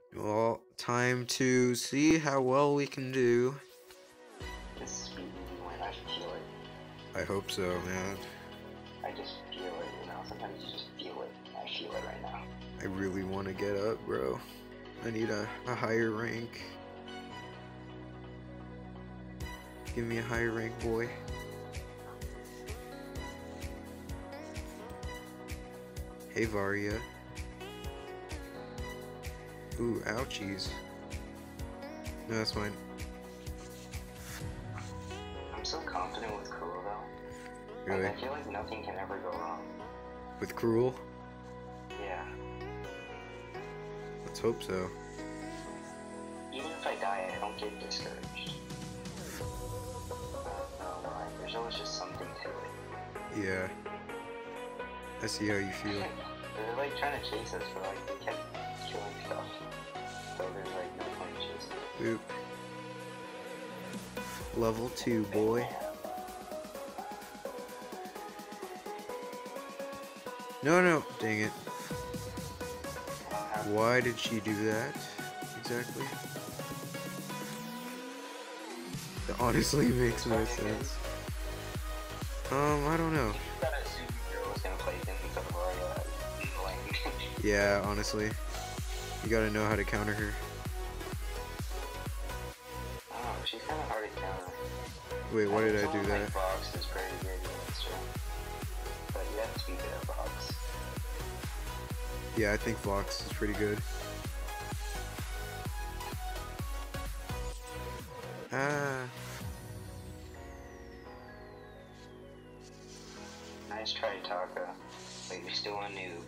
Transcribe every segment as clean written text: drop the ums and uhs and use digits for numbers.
Well, time to see how well we can do. This is be easy win. I feel it. I hope so, man. I just feel it, you know? Sometimes you just feel it. I feel it right now. I really want to get up, bro. I need a higher rank. Give me a higher rank, boy. Hey, Varia. Ooh, ouchies. No, that's fine. I'm so confident with Cruel, though. Really? Like, I feel like nothing can ever go wrong. With Cruel? Yeah. Let's hope so. Even if I die, I don't get discouraged. There's always just something to it. Yeah. I see how you feel. They're like trying to chase us, but like they kept killing stuff. So there's like no point in chasing. Oop. Level 2, boy. No, no, dang it. Why did she do that? Exactly. That honestly makes no sense. I don't know. Yeah, honestly. You gotta know how to counter her. Oh, she's kind of hard to counter. Wait, why did I do that? Like Box is pretty good against her. But you have to be good at Box. Yeah, I think Vox is pretty good. Ah. Nice try, Taka. But you're still a noob.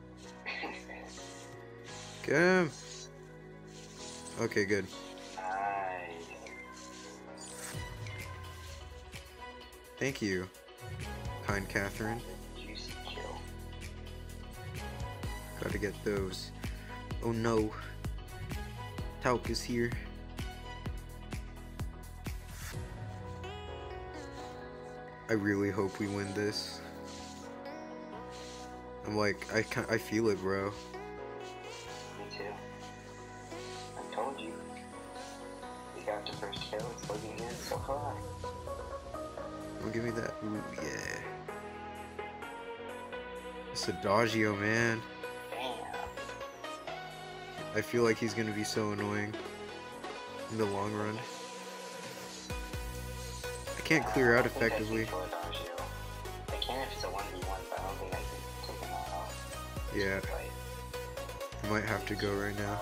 Get him! Okay, good. Nice. Thank you, kind Catherine. Juicy kill. Gotta get those. Oh no. Tauk is here. I really hope we win this. I'm like, I feel it, bro. Me too. I told you. We got the first kill. It's looking good so far. Oh, give me that. Ooh, yeah. It's Adagio, man. Damn. I feel like he's gonna be so annoying in the long run. I can't clear out effectively. I can if it's a 1v1, but I don't think I can take him out. Yeah. I might have to go right now.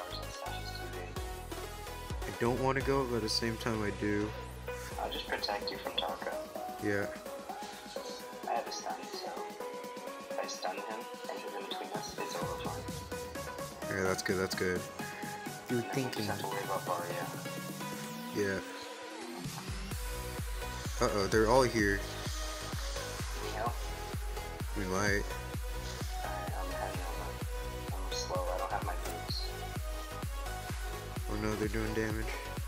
I don't want to go, but at the same time I do. I'll just protect you from Taka. Yeah. I have a stun, so if I stun him and he's in between us, it's over fine. Yeah, that's good, that's good. You're thinking. You just have to worry about Varia. Yeah. Uh-oh, they're all here. You know? We might. I'm heavy on them. I'm slow, I don't have my boots. Oh no, they're doing damage.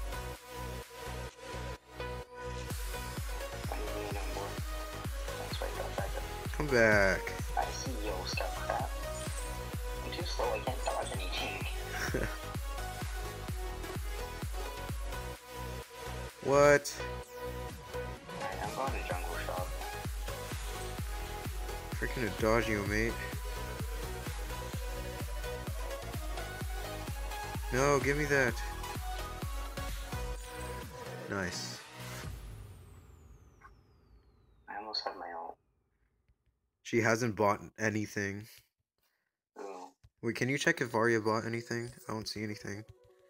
I need you no more. That's why I got back up. Come back. I see yo, scout crap. I'm too slow, I can't dodge anything. What? Alright, I'm going to jungle shop. Freaking Adagio, mate. No, give me that. Nice. I almost had my ult. She hasn't bought anything. Ooh. Wait, can you check if Varia bought anything? I don't see anything.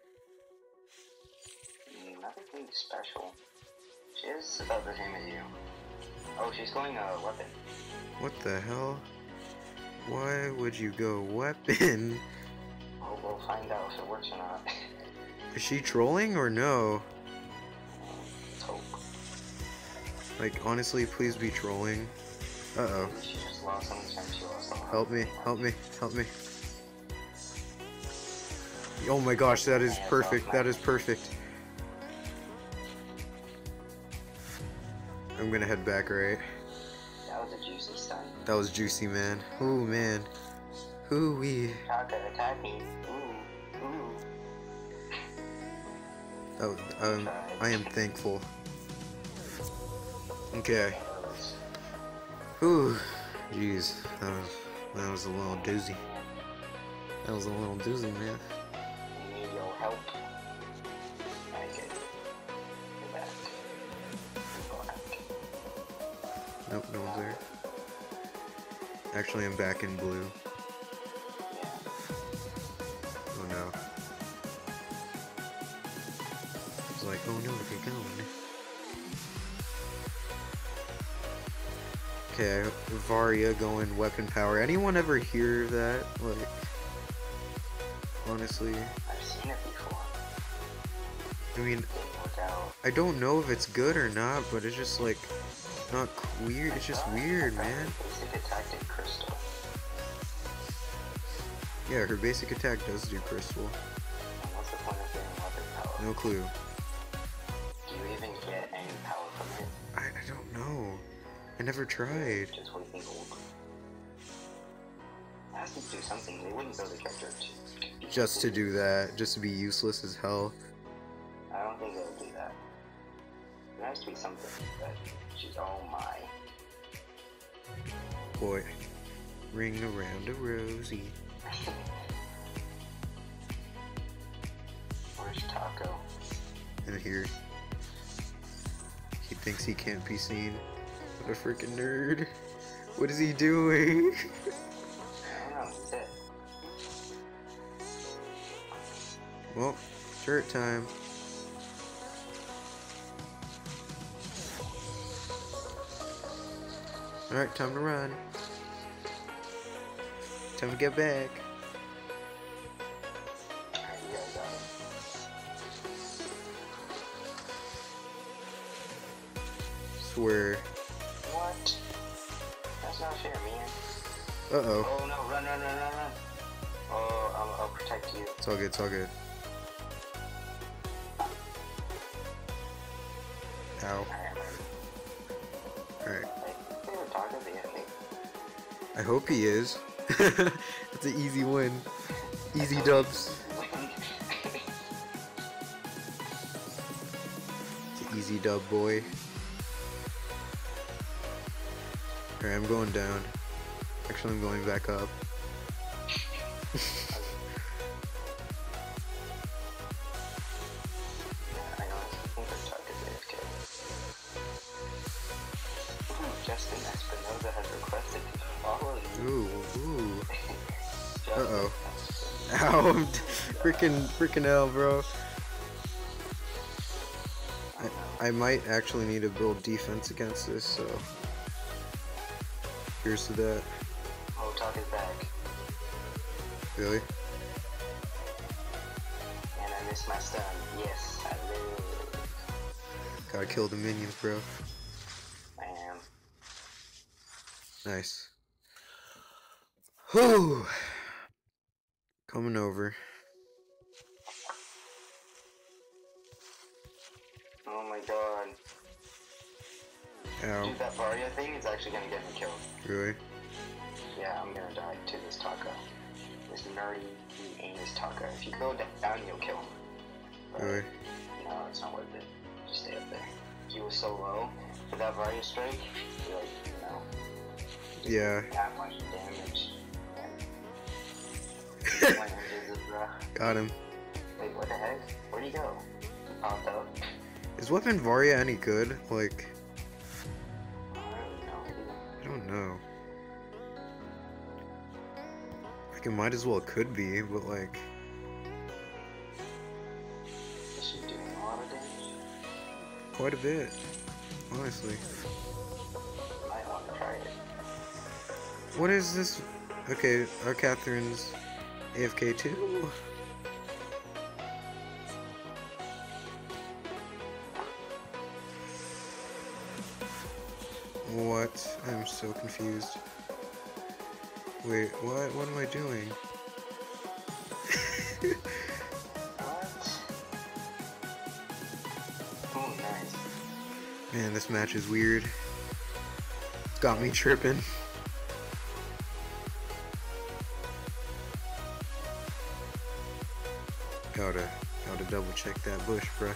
Nothing special. She is about the same as you. Oh, she's going a weapon. What the hell? Why would you go weapon? Oh, we'll find out if it works or not. Is she trolling or no? Let's hope. Like, honestly, please be trolling. Uh-oh. She just lost so many times she lost a lot. Help me, help me, help me. Oh my gosh, that is perfect, that is perfect. I'm gonna head back, right? That was a juicy stun. That was juicy, man. Ooh, man. Ooh-wee. Taka, attack me. Ooh, ooh. Oh, I am thankful. Okay. Whew. Jeez, that was a little doozy. That was a little doozy, man. I need your help. Okay. Go back. Go back. Nope, no one's there. Actually, I'm back in blue. Yeah. Oh no. It's like, oh no, get going. Okay, Varia going weapon power. Anyone ever hear that? Like, honestly, I've seen it before. I mean, Didn't work out. I don't know if it's good or not, but it's just like not weird. It's just weird, man. Basic attack did crystal. Yeah, her basic attack does do crystal. And what's the point of getting weapon power? No clue. Do you even get any power from it? I don't know. I never tried. Just wasting gold. It has to do something. They wouldn't build a character to Just to do that, just to be useless as hell. I don't think they'll do that. There has to be something that she's, oh my. Boy, ring around a rosy. Where's Taco? And here, he thinks he can't be seen. What a freaking nerd. What is he doing? I don't know, he's dead. Well, shirt time. Alright, time to run. Time to get back. Alright, you guys got it. Swear. What? That's not fair, man. Uh-oh. Oh no, run, run, run, run, run. Oh, I'll protect you. It's all good, it's all good. Ow. Alright, Alright. they were talking to the enemy. I hope he is. It's an easy win. Easy dubs. It's an easy dub, boy. Alright, I'm going down. Actually, I'm going back up. I honestly think they're talking to AFK. Justin Espinoza has requested to follow you. Ooh. Justin Uh-oh. Espinoza. Ow, I'm freaking hell, bro. I might actually need to build defense against this, so here's to that. Oh, talk is back. Really? And I missed my stun. Yes, I live. Gotta kill the minions, bro. I am. Nice. Whew. Coming over. Oh my god. Ow. Dude, that Varia thing is actually gonna get me killed. Really? Yeah, I'm gonna die to this Taka. This nerdy, anus Taka. If you go down, you'll kill him. But, Really? no, it's not worth it. Just stay up there. He was so low for that Varia strike. You're like, no. Yeah. That much damage. And my ninjas, Got him. wait, what the heck? Where'd he go? He popped up. Is Weapon Varia any good? Like, I don't know. I don't know. Like, it might as well could be, but like, Is she doing a lot of damage? quite a bit. Honestly. Might want to try it. What is this? Okay, our Catherine's AFK too. What? I'm so confused. Wait, what? What am I doing? What? Oh, nice. Man, this match is weird. It's got me tripping. Gotta Gotta double check that bush, bruh.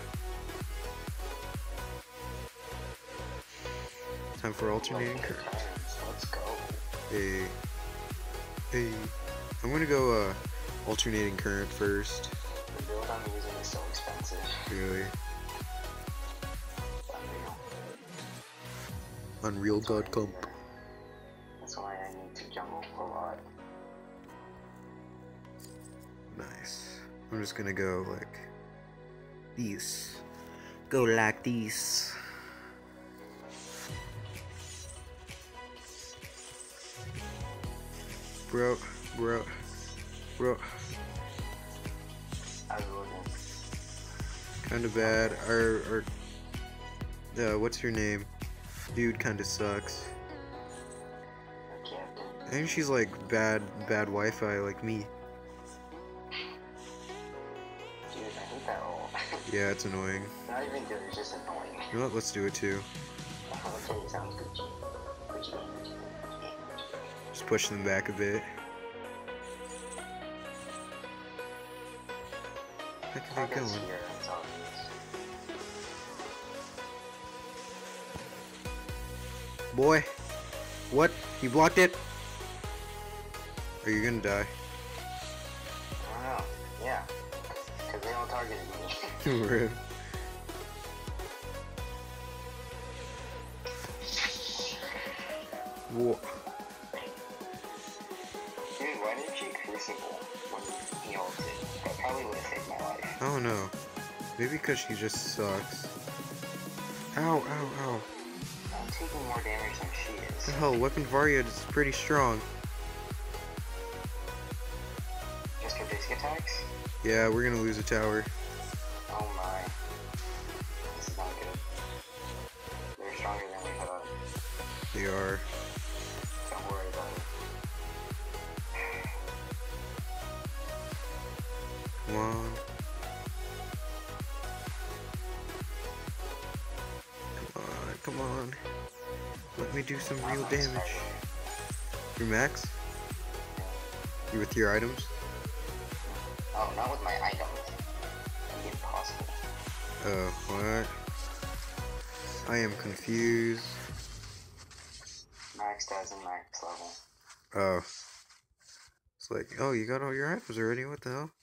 Time for alternating current. Let's go. Hey. Hey. I'm gonna go alternating current first. The build I'm using is so expensive. Really? Unreal. Unreal.com. That's why I need to jungle a lot. Nice. I'm just gonna go like these. Go like these. Bro. I was looking. Kinda bad. Our what's her name? Dude kinda sucks. The captain. I think she's like bad Wi-Fi like me. Dude, I hate that all. Yeah, it's annoying. Not even good, it's just annoying. You know what? Let's do it too. Okay, sounds good. Just push them back a bit. Where are they going? Here, that's all it is. Boy. What? You blocked it? Are you gonna die? I don't know. Yeah. Because they all targeted me. Rip. Whoa. Dude, why didn't you Crucible when he ulted? That probably would have saved my life. I don't know. Maybe because she just sucks. Ow, ow, ow. I'm taking more damage than she is. The hell, Weapon Varia is pretty strong. Just her basic attacks? Yeah, we're gonna lose a tower. Oh my. This is not good. They're stronger than we thought. They are. Don't worry about it. Come on. Come on. Let me do some real damage. Your max? You with your items? Oh, not with my items. That'd be impossible. Oh, what? I am confused. Maxed as in max level. Oh. It's like, oh, you got all your items already? What the hell?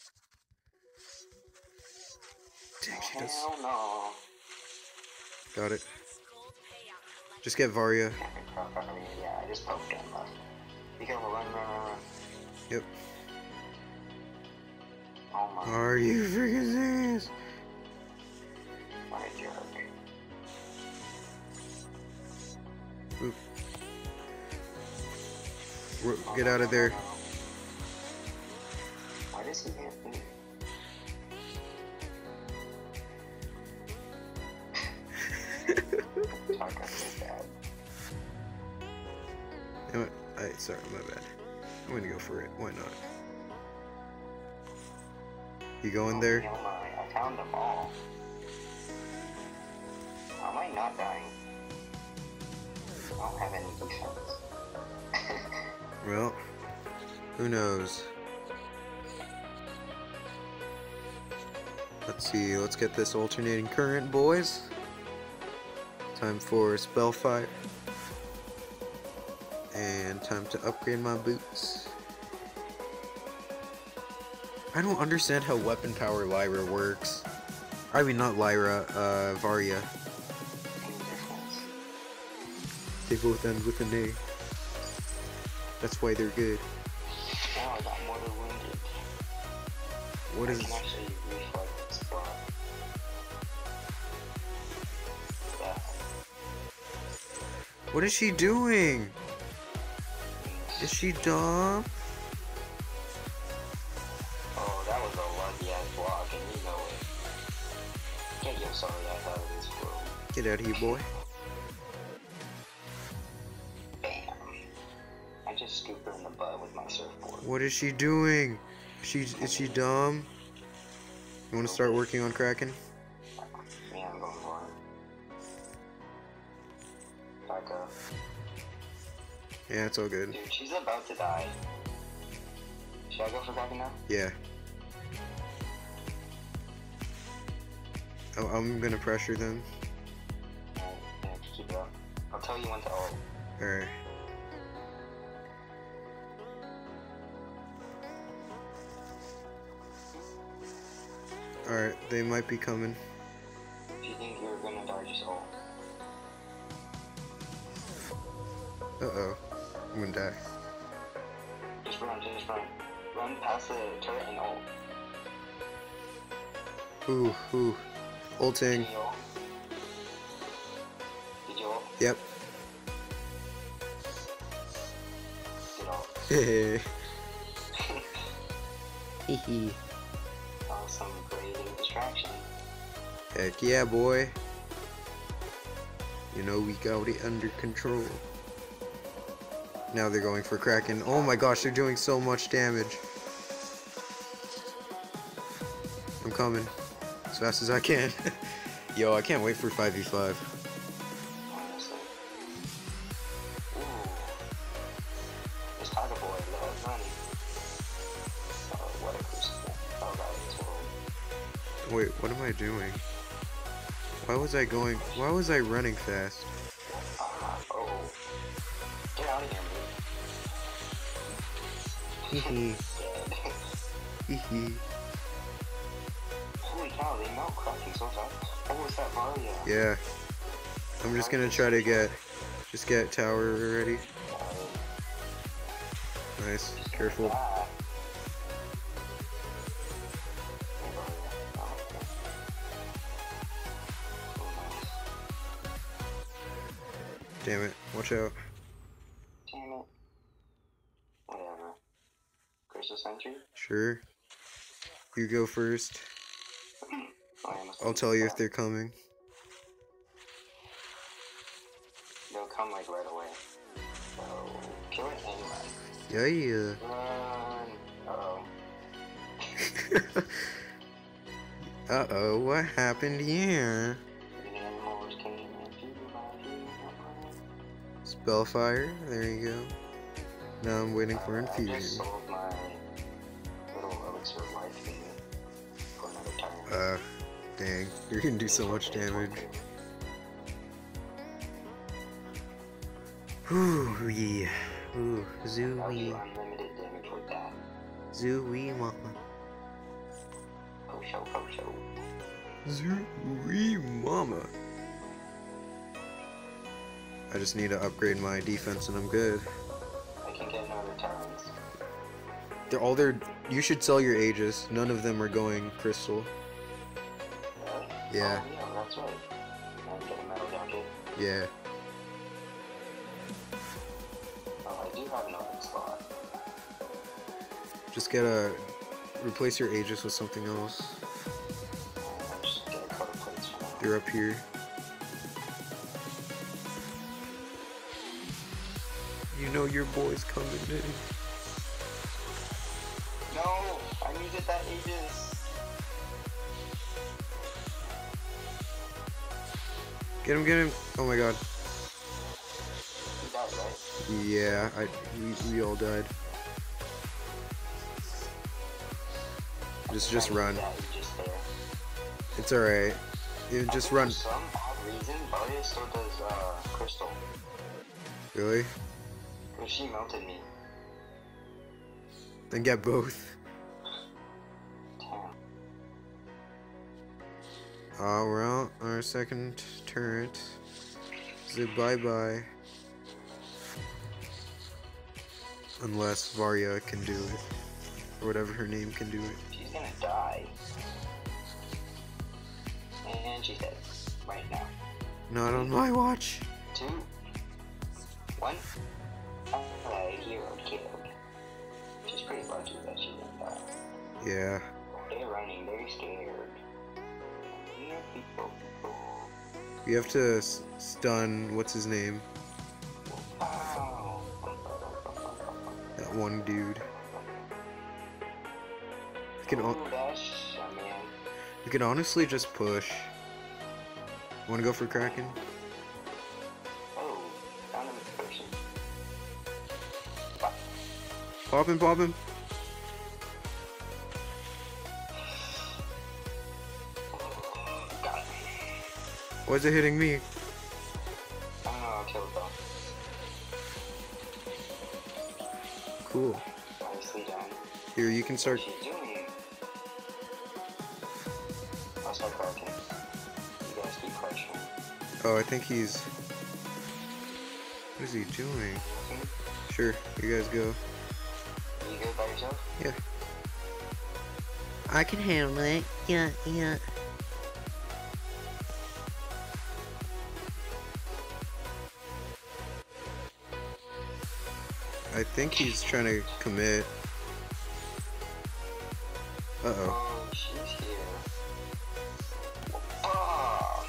Dang, she does. Hell no. Got it. Just get Varia. Yeah, I just poked him left. Be careful, run. Yep. Oh my. Are you freaking serious? What a jerk. Oop. Get out of there. Why does he hit me? Tarka is bad. You know what? Sorry, my bad. I'm gonna go for it. Why not? You going there? Oh my, I found them all. How am I not dying? I don't have any defense. Well, who knows? Let's see. Let's get this alternating current, boys. Time for Spellfire. And time to upgrade my boots. I don't understand how weapon power Lyra works. I mean, not Lyra, Varia. Any difference? They both end with an A. That's why they're good. Now I got mortal wounded. What I is... can actually reflex spot. Yeah. What is she doing? Is she dumb? Oh, that was a lucky ass block, and you know it. Get your sorry ass out of this room. Get out of here, boy. Bam. I just scooped her in the butt with my surfboard. What is she doing? Is she dumb? You want to start working on Kraken? Yeah, I'm going for it. Back up. Yeah, it's all good. Dude, she's about to die. Should I go for Kraken now? Yeah. I'm gonna pressure them. Alright, yeah, keep it up. I'll tell you when to ult. Alright. Alright, they might be coming. If you think you're gonna die, just ult. Uh-oh. I'm gonna die. Just run, just run. Run past the turret and ult. Ooh. Ulting. Did you ult? Did you ult? Yep. Good ult. Hehe. Hehe. That was some great distraction. Heck yeah, boy. You know we got it under control. Now they're going for Kraken. Oh my gosh, they're doing so much damage. I'm coming. As fast as I can. Yo, I can't wait for 5v5. Honestly. Ooh. This Tiger Boy, love running. Oh, what a crucible. Oh, that was world. Wait, what am I doing? Why was I running fast? Oh. Get out of here, Hehe. man. Dead. Hehe. Holy cow, they melt Kraken so fast. Oh, is that Mario? Yeah. I'm just gonna try to get tower ready. Nice. Careful. Damn it. Watch out. Damn it. Whatever. Crystal Sentry? Sure. You go first. I'll tell you if they're coming. They'll come like right away. So, kill it and run. Yeah. Run. Uh-oh. Uh-oh, what happened here? The animals came into my dream. Spellfire, there you go. Now I'm waiting for I just infusion. sold my little elixir of life thing for another time. Dang, you're gonna do so much damage. Whew, yeah. Ooh, I'll do Zooey. unlimited damage with that. Zooey mama. Posho. Zooey mama. I just need to upgrade my defense and I'm good. I can get another Tyrants. You should sell your Aegis. None of them are going crystal. Really? Yeah. Oh, yeah, that's right. And get a metal jacket. Yeah. Oh, I do have an open slot. Just replace your Aegis with something else. I'll just get a coat of plates for now. They're up here. You know your boy's coming in. No! I needed that Aegis! Get him. Oh my god. You died, right? Yeah, we all died. Just run. That Aegis there. It's alright. Just run. For some odd reason, Varia still does crystal. Really? Because she melted me. Then get both. Damn. We're out our second turret. So bye. Unless Varia can do it. Or whatever her name can do it. She's gonna die. And she's dead. Right now. Not on my watch. 2, 1. Alright, hero killed. She's pretty lucky that she didn't die. Yeah. They're running, they're scared. Here people. You have to stun, what's his name? Ow. That one dude. Ooh, dash, oh, man. You can honestly just push. Wanna go for Kraken? Oh, found him in person. Pop him. Got him. Why is it hitting me? I don't know, I'll kill it though. Cool. Nicely done. Here, you can start. What's she doing? I'll start cracking. You guys keep crushing. Oh, I think he's. What is he doing? Sure, you guys go. You good by yourself? Yeah. I can handle it. Yeah, yeah. I think he's trying to commit. Uh-oh. Oh, she's here. Oh.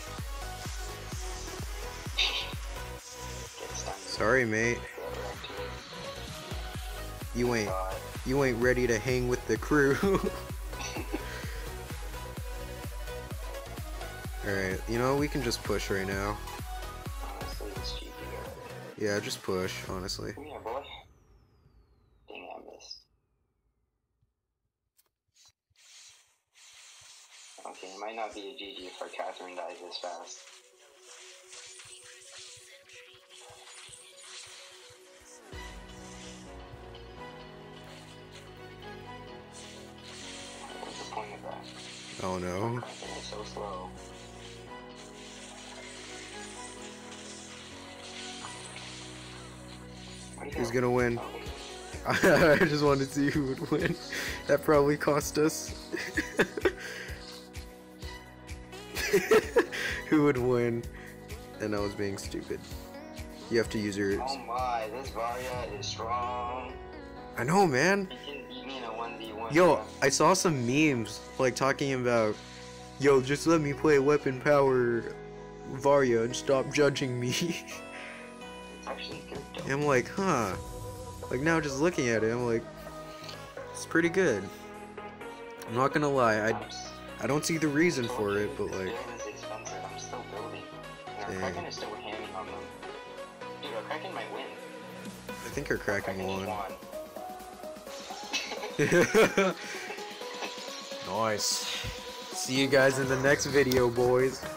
Get stunned. Sorry, mate. You ain't ready to hang with the crew. Alright, you know, we can just push right now. Honestly, it's cheeky. Yeah, just push, honestly. Come here, boy. Dang, I missed. Okay, it might not be a GG if our Catherine dies this fast. What's the point of that? Oh no. It's so slow. Who's gonna win? Oh, I just wanted to see who would win. That probably cost us. Who would win? And I was being stupid. You have to use your. oh my, this Varya is strong. I know, man. You can beat me in a 1v1. Yo, I saw some memes like talking about, yo, just let me play weapon power Varya and stop judging me. It's actually good though. And I'm like, huh. Like now just looking at it, I'm like, it's pretty good. I'm not gonna lie, I don't see the reason for it, but like, It's expensive. I'm still building. And our Dang. Kraken is still hamming on them. Dude, our Kraken might win. I think her Kraken Kraken won. just won. Nice. See you guys in the next video, boys.